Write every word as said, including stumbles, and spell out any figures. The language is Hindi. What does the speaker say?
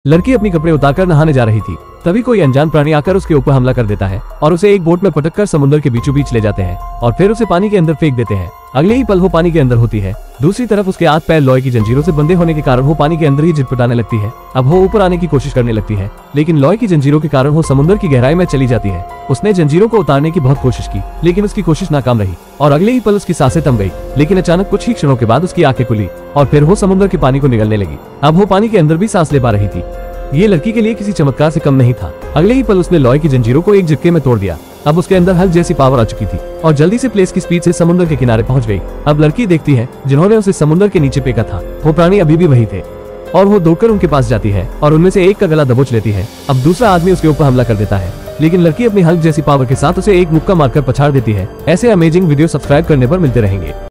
लड़की अपनी कपड़े उतारकर नहाने जा रही थी, तभी कोई अनजान प्राणी आकर उसके ऊपर हमला कर देता है और उसे एक बोट में पटककर समुद्र के बीचों बीच ले जाते हैं और फिर उसे पानी के अंदर फेंक देते हैं। अगले ही पल वो पानी के अंदर होती है। दूसरी तरफ उसके हाथ पैर लोहे की जंजीरों से बंधे होने के कारण वो पानी के अंदर ही झटपटाने लगती है। अब वो ऊपर आने की कोशिश करने लगती है, लेकिन लोहे की जंजीरों के कारण वो समुद्र की गहराई में चली जाती है। उसने जंजीरों को उतारने की बहुत कोशिश की, लेकिन उसकी कोशिश नाकाम रही और अगले ही पल उसकी सांसें थम गई। लेकिन अचानक कुछ ही क्षणों के बाद उसकी आंखें खुली और फिर वो समुद्र के पानी को निगलने लगी। अब वो पानी के अंदर भी सांस ले पा रही थी। ये लड़की के लिए किसी चमत्कार से कम नहीं था। अगले ही पल उसने लोहे की जंजीरों को एक झटके में तोड़ दिया। अब उसके अंदर हल्क जैसी पावर आ चुकी थी और जल्दी से प्लेस की स्पीड से समुद्र के किनारे पहुंच गई। अब लड़की देखती है जिन्होंने उसे समुद्र के नीचे फेंका था, वो प्राणी अभी भी वही थे और वो दौड़कर उनके पास जाती है और उनमें से एक का गला दबोच लेती है। अब दूसरा आदमी उसके ऊपर हमला कर देता है, लेकिन लड़की अपनी हल्क जैसी पावर के साथ उसे एक मुक्का मारकर पछाड़ देती है। ऐसे अमेजिंग वीडियो सब्सक्राइब करने पर मिलते रहेंगे।